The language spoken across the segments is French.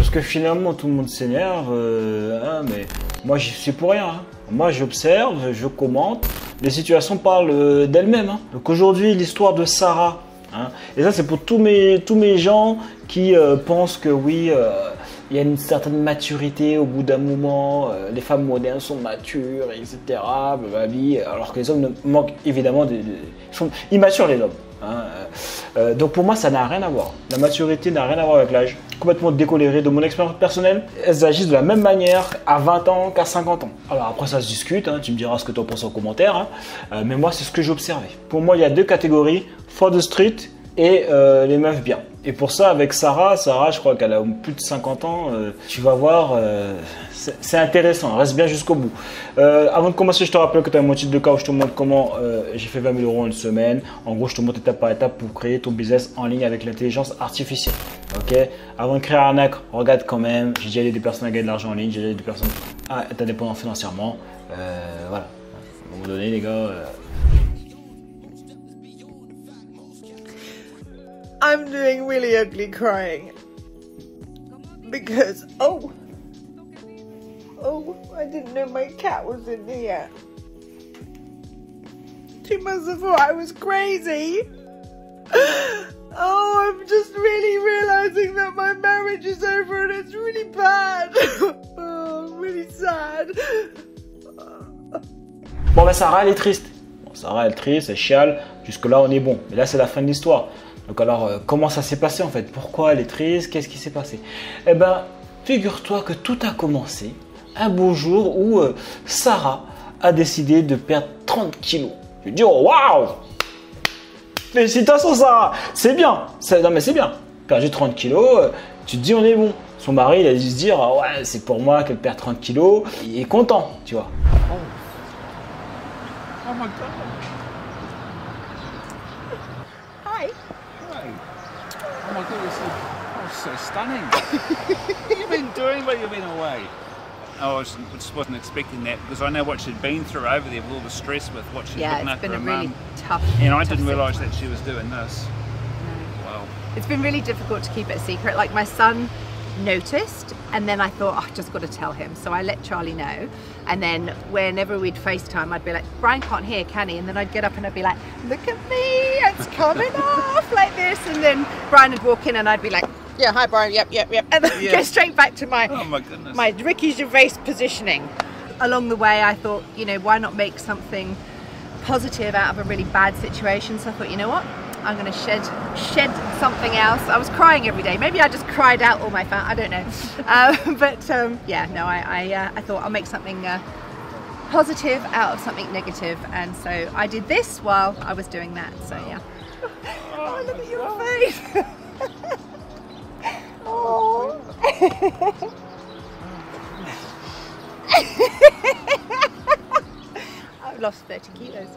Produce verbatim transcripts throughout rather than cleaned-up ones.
parce que finalement tout le monde s'énerve, euh, hein, mais moi j'y suis pour rien. Hein. Moi j'observe, je commente, les situations parlent euh, d'elles-mêmes. Hein. Donc aujourd'hui l'histoire de Sarah, hein, et ça c'est pour tous mes, tous mes gens qui euh, pensent que oui, euh, il y a une certaine maturité au bout d'un moment, euh, les femmes modernes sont matures, et cetera. Blablabla, alors que les hommes ne manquent évidemment, de, de, ils sont immatures les hommes. Hein. Euh, donc pour moi ça n'a rien à voir. La maturité n'a rien à voir avec l'âge. Complètement décoléré de mon expérience personnelle, elles agissent de la même manière à vingt ans qu'à cinquante ans. Alors après ça se discute, hein, tu me diras ce que tu en penses en commentaire, hein. euh, mais moi c'est ce que j'ai observé. Pour moi il y a deux catégories, for the street et euh, les meufs bien. Et pour ça avec Sarah, Sarah je crois qu'elle a plus de cinquante ans, euh, tu vas voir, euh, c'est intéressant, reste bien jusqu'au bout. Euh, avant de commencer, je te rappelle que tu as mon titre de cas où je te montre comment euh, j'ai fait vingt mille euros en une semaine. En gros, je te montre étape par étape pour créer ton business en ligne avec l'intelligence artificielle. Ok. Avant de créer un arnaque, regarde quand même. J'ai déjà aidé des personnes à gagner de l'argent en ligne, j'ai déjà aidé des personnes à être indépendants financièrement. Euh, voilà. À un moment donné, les gars. Euh... I'm doing really ugly crying because oh. Oh, I didn't know my cat was in here. She must have thought I was crazy. Oh, I'm just really realizing that my marriage is over and it's really bad. Oh, I'm really sad. Bon, ben Sarah, elle est triste. Bon, Sarah, elle est triste, elle chiale. Jusque-là, on est bon. Mais là, c'est la fin de l'histoire. Donc alors, euh, comment ça s'est passé en fait? Pourquoi elle est triste? Qu'est-ce qui s'est passé? Eh ben, figure-toi que tout a commencé un beau jour où euh, Sarah a décidé de perdre trente kilos. Je dis oh, waouh! Félicitations Sarah, c'est bien. Non mais c'est bien. Perdu trente kilos, euh, tu te dis on est bon. Son mari il a dû se dire ah, ouais c'est pour moi qu'elle perd trente kilos. Il est content, tu vois. Oh, oh my god. Hi. Hi. Oh my god, this is oh, so stunning. What have you been doing while you've been away? Oh, I was, just wasn't expecting that because I know what she'd been through over there with all the stress with what she's yeah, looking it's after been a her really mum. tough. And I tough didn't realise that situation. she was doing this. No. Wow. It's been really difficult to keep it a secret. Like my son noticed, and then I thought, oh, I just got to tell him. So I let Charlie know, and then whenever we'd FaceTime, I'd be like, Brian can't hear, can he? And then I'd get up and I'd be like, look at me, it's coming off like this. And then Brian would walk in, and I'd be like, yeah, hi Brian, yep, yep, yep. And then Yeah. go straight back to my, Oh my goodness. my Ricky Gervais positioning. Along the way, I thought, you know, why not make something positive out of a really bad situation? So I thought, you know what? I'm going to shed shed something else. I was crying every day. Maybe I just cried out all my fat. I don't know. uh, but um, yeah, no, I I, uh, I thought I'll make something uh, positive out of something negative, and so I did this while I was doing that. So yeah. Oh, look at your face. Oh. I've lost thirty kilos.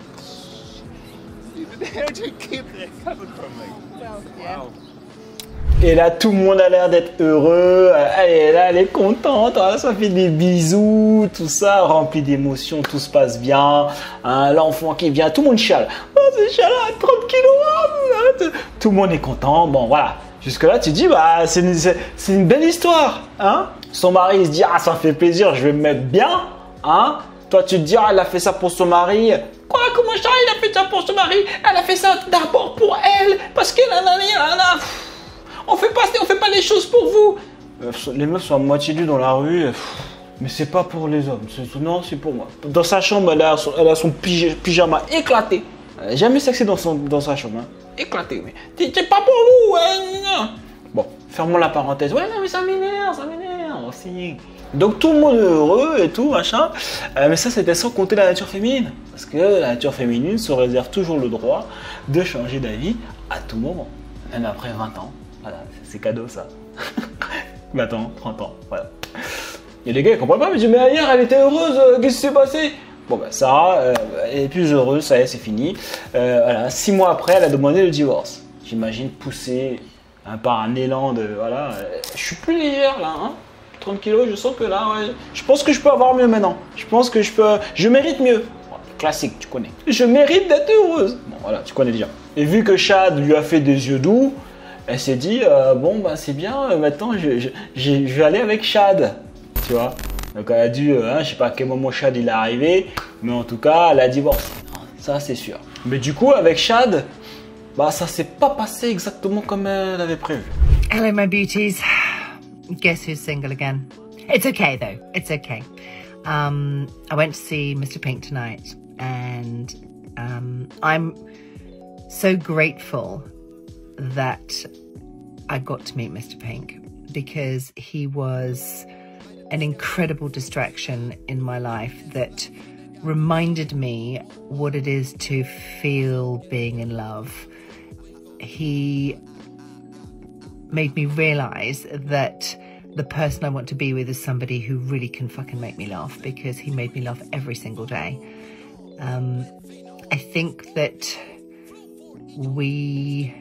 How did you keep that covered from me? Well, yeah. Wow. Et là, tout le monde a l'air d'être heureux. Elle est là, elle est contente. Ah, ça fait des bisous, tout ça, rempli d'émotions, tout se passe bien. Hein, l'enfant qui vient, tout le monde chiale. Oh, c'est chialant, trente kilos. Tout le monde est content. Bon, voilà. Jusque-là, tu te dis, bah, c'est une, c'est une belle histoire. Hein. Son mari, il se dit, ah, ça me fait plaisir, je vais me mettre bien. Hein. Toi, tu te dis, ah, elle a fait ça pour son mari. Quoi, comment ça, il a fait ça pour son mari? Elle a fait ça d'abord pour elle, parce qu'elle en a rien. On fait pas, on fait pas les choses pour vous. Les meufs sont à moitié nues dans la rue. Mais c'est pas pour les hommes. Non, c'est pour moi. Dans sa chambre, elle a son, elle a son pyjama éclaté. Elle n'a jamais sexé dans, son, dans sa chambre. Hein. Éclaté. Mais c'est pas pour vous. Hein. Bon, fermons la parenthèse. Ouais, non, mais ça m'énerve, ça m'énerve aussi. Donc tout le monde est heureux et tout, machin. Euh, mais ça, c'était sans compter la nature féminine. Parce que la nature féminine se réserve toujours le droit de changer d'avis à tout moment. Même après vingt ans. Voilà, c'est cadeau ça. vingt ans, trente ans, voilà. Il y a des gars qui comprennent pas, mais je dis, mais hier elle était heureuse, euh, qu'est-ce qui s'est passé? Bon ben Sarah, euh, elle est plus heureuse, ça y est, c'est fini. Euh, voilà, six mois après, elle a demandé le divorce. J'imagine poussée hein, par un élan de, voilà, euh, je suis plus légère là, hein. trente kilos, je sens que là, ouais, je pense que je peux avoir mieux maintenant. Je pense que je peux, je mérite mieux. Bon, classique, tu connais. Je mérite d'être heureuse. Bon voilà, tu connais déjà. Et vu que Chad lui a fait des yeux doux, elle s'est dit, euh, bon, bah, c'est bien, euh, maintenant, je, je, je, je vais aller avec Chad, tu vois. Donc, elle a dû, euh, hein, je sais pas à quel moment Chad il est arrivé, mais en tout cas, elle a divorcé. Ça, c'est sûr. Mais du coup, avec Chad, bah, ça s'est pas passé exactement comme elle avait prévu. Hello, my beauties. Guess who's single again? It's okay, though. It's okay. Um, I went to see Mister Pink tonight, and um, I'm so grateful that I got to meet Mister Pink, because he was an incredible distraction in my life that reminded me what it is to feel being in love. He made me realize that the person I want to be with is somebody who really can fucking make me laugh, because he made me laugh every single day. Um, I think that we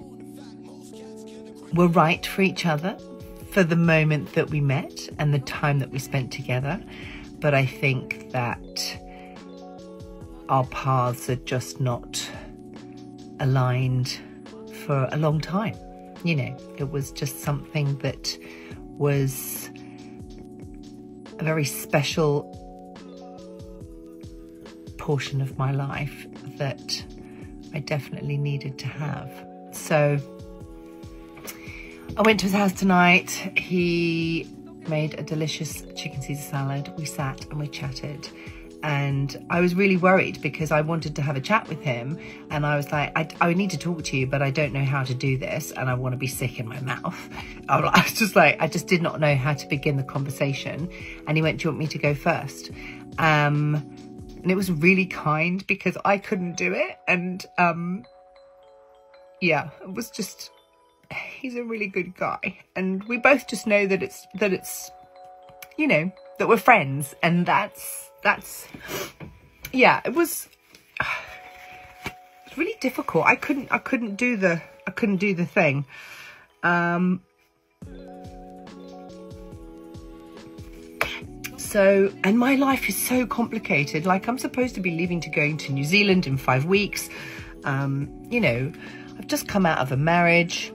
were right for each other for the moment that we met and the time that we spent together. But I think that our paths are just not aligned for a long time. You know, it was just something that was a very special portion of my life that I definitely needed to have. So I went to his house tonight. He made a delicious chicken Caesar salad. We sat and we chatted. And I was really worried because I wanted to have a chat with him, and I was like, I, I need to talk to you, but I don't know how to do this, and I want to be sick in my mouth. I was just like, I just did not know how to begin the conversation. And he went, do you want me to go first? Um, and it was really kind because I couldn't do it. And um, yeah, it was just, he's a really good guy. And we both just know that it's, that it's, you know, that we're friends, and that's, That's, yeah, it was, it was really difficult. I couldn't, I couldn't do the, I couldn't do the thing. Um, so, and my life is so complicated. Like, I'm supposed to be leaving to going to New Zealand in five weeks. Um, you know, I've just come out of a marriage.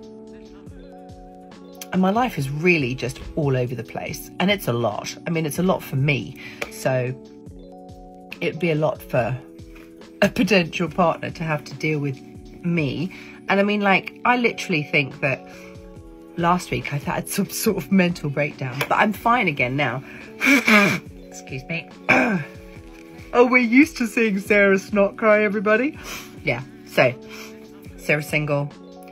And my life is really just all over the place. And it's a lot. I mean, it's a lot for me. So it'd be a lot for a potential partner to have to deal with me. And I mean, like, I literally think that last week I had some sort of mental breakdown, but I'm fine again now. Excuse me. Oh, we're used to seeing Sarah snot cry, everybody. Yeah, so Sarah's single.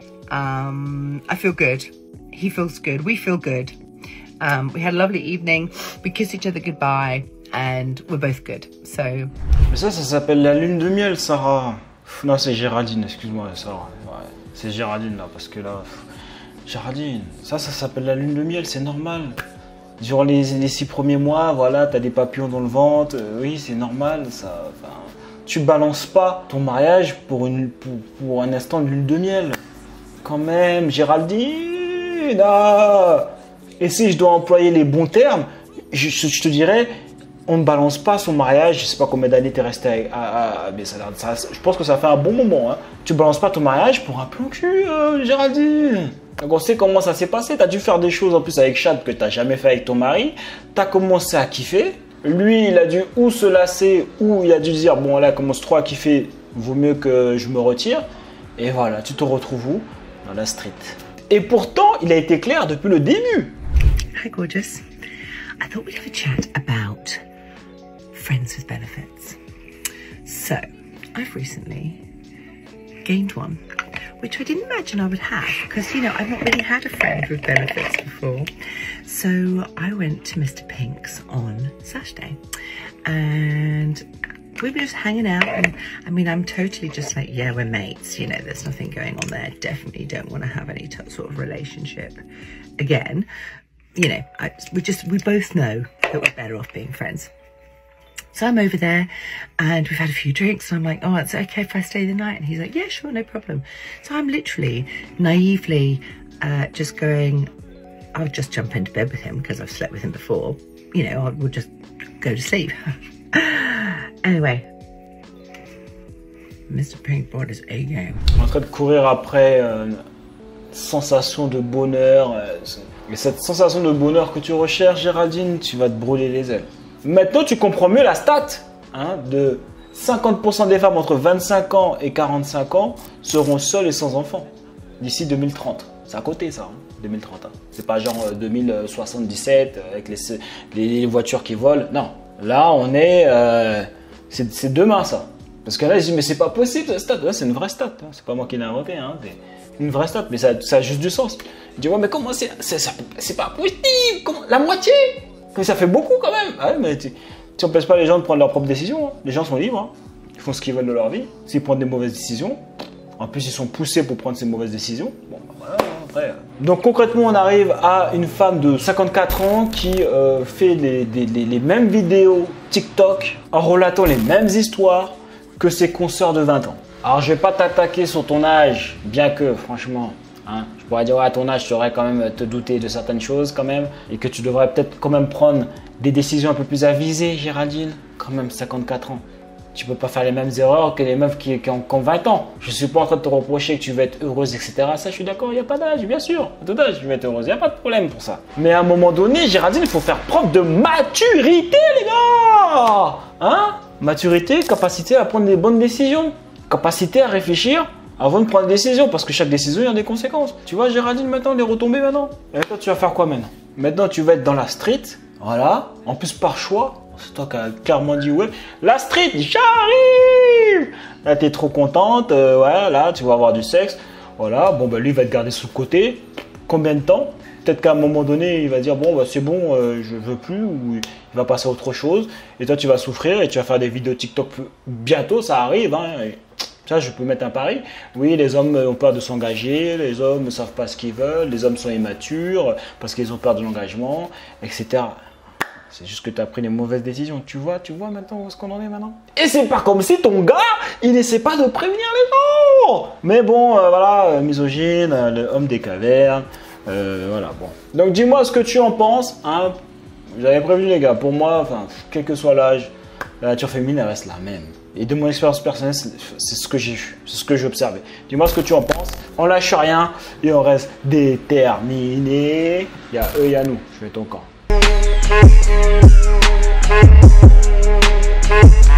Um, I feel good. He feels good. We feel good. Um, we had a lovely evening. We kissed each other goodbye. And we're both good, so... Mais ça, ça s'appelle la lune de miel, Sarah. Non, c'est Géraldine, excuse-moi, Sarah. Ouais, c'est Géraldine, là, parce que là... Géraldine, ça, ça s'appelle la lune de miel, c'est normal. Durant les, les six premiers mois, voilà, t'as des papillons dans le ventre. Euh, oui, c'est normal, ça... Enfin, tu balances pas ton mariage pour, une, pour, pour un instant de lune de miel. Quand même, Géraldine, ah. Et si je dois employer les bons termes, je, je te dirais... On ne balance pas son mariage, je ne sais pas combien d'années tu es resté avec, à, à, mais ça, ça, je pense que ça fait un bon moment. Hein. Tu ne balances pas ton mariage pour un plan cul, euh, Géraldine. Donc on sait comment ça s'est passé. Tu as dû faire des choses en plus avec Chad que tu n'as jamais fait avec ton mari. Tu as commencé à kiffer. Lui, il a dû ou se lasser, ou il a dû dire, bon là, commence trop à kiffer, vaut mieux que je me retire. Et voilà, tu te retrouves où? Dans la street. Et pourtant, il a été clair depuis le début. Hi, gorgeous. I thought we'd have a chat about friends with benefits. So, I've recently gained one, which I didn't imagine I would have, because, you know, I've not really had a friend with benefits before. So I went to Mister Pink's on Saturday, and we were just hanging out, and I mean, I'm totally just like, yeah, we're mates, you know, there's nothing going on there. Definitely don't want to have any t sort of relationship again. You know, I, we just, we both know that we're better off being friends. So I'm over there and we've had a few drinks and I'm like, oh, it's okay if I stay the night? And he's like, yeah, sure, no problem. So I'm literally naively uh, just going, I would just jump into bed with him because I've slept with him before. You know, I would just go to sleep. Anyway, Mister Pink brought his A game. En train de courir après euh, sensation de bonheur. Et cette sensation de bonheur que tu recherches, Géraldine, tu vas te brûler les ailes. Maintenant, tu comprends mieux la stat hein, de cinquante pour cent des femmes entre vingt-cinq ans et quarante-cinq ans seront seules et sans enfants d'ici deux mille trente. C'est à côté ça, hein, deux mille trente. Hein. C'est pas genre deux mille soixante-dix-sept avec les, les voitures qui volent. Non, là on est... Euh, c'est demain ça. Parce que là, je dis, mais c'est pas possible cette stat. Là, c'est une vraie stat. Hein. C'est pas moi qui l'ai inventé. Hein. C'est une vraie stat, mais ça, ça a juste du sens. Je dis, ouais, mais comment c'est... C'est pas possible comment, la moitié. Mais ça fait beaucoup quand même. Ah ouais, mais tu n'empêches pas les gens de prendre leurs propres décisions. Hein. Les gens sont libres. Hein. Ils font ce qu'ils veulent de leur vie. S'ils prennent des mauvaises décisions, en plus, ils sont poussés pour prendre ces mauvaises décisions. Bon, bah voilà, après. Donc, concrètement, on arrive à une femme de cinquante-quatre ans qui euh, fait les, les, les, les mêmes vidéos TikTok en relatant les mêmes histoires que ses consoeurs de vingt ans. Alors, je vais pas t'attaquer sur ton âge, bien que, franchement, hein, je pourrais dire, ouais, à ton âge, tu saurais quand même te douter de certaines choses, quand même, et que tu devrais peut-être quand même prendre des décisions un peu plus avisées, Géraldine. Quand même, cinquante-quatre ans. Tu peux pas faire les mêmes erreurs que les meufs qui, qui, ont, qui ont vingt ans. Je suis pas en train de te reprocher que tu veux être heureuse, et cetera. Ça, je suis d'accord, il n'y a pas d'âge, bien sûr. À tout âge, tu veux être heureuse, il n'y a pas de problème pour ça. Mais à un moment donné, Géraldine, il faut faire preuve de maturité, les gars. Hein? Maturité, capacité à prendre des bonnes décisions. Capacité à réfléchir avant de prendre des décisions. Parce que chaque décision, il y a des conséquences. Tu vois, Géraldine, maintenant, les retombées maintenant. Et toi, tu vas faire quoi maintenant? Maintenant, tu vas être dans la street. Voilà. En plus, par choix. C'est toi qui as clairement dit ouais. La street, j'arrive. Là, t'es trop contente. Euh, ouais, là, tu vas avoir du sexe. Voilà. Bon, bah, lui, il va te garder sous le côté. Combien de temps? Peut-être qu'à un moment donné, il va dire bon, bah, c'est bon, euh, je veux plus. Ou il va passer à autre chose. Et toi, tu vas souffrir et tu vas faire des vidéos TikTok bientôt. Ça arrive. Hein, et ça, je peux mettre un pari. Oui, les hommes ont peur de s'engager. Les hommes ne savent pas ce qu'ils veulent. Les hommes sont immatures parce qu'ils ont peur de l'engagement, et cetera. C'est juste que tu as pris les mauvaises décisions. Tu vois, tu vois maintenant où est-ce qu'on en est maintenant? Et c'est pas comme si ton gars, il n'essaie pas de prévenir les gens. Mais bon, euh, voilà, euh, misogyne, euh, le homme des cavernes. Euh, voilà, bon. Donc dis-moi ce que tu en penses. Hein. J'avais prévenu les gars, pour moi, enfin, quel que soit l'âge, la nature féminine, elle reste la même. Et de mon expérience personnelle, c'est ce que j'ai vu, c'est ce que j'ai observé. Dis-moi ce que tu en penses. On lâche rien et on reste déterminé. Il y a eux, il y a nous. Je fais ton camp. We'll be right back.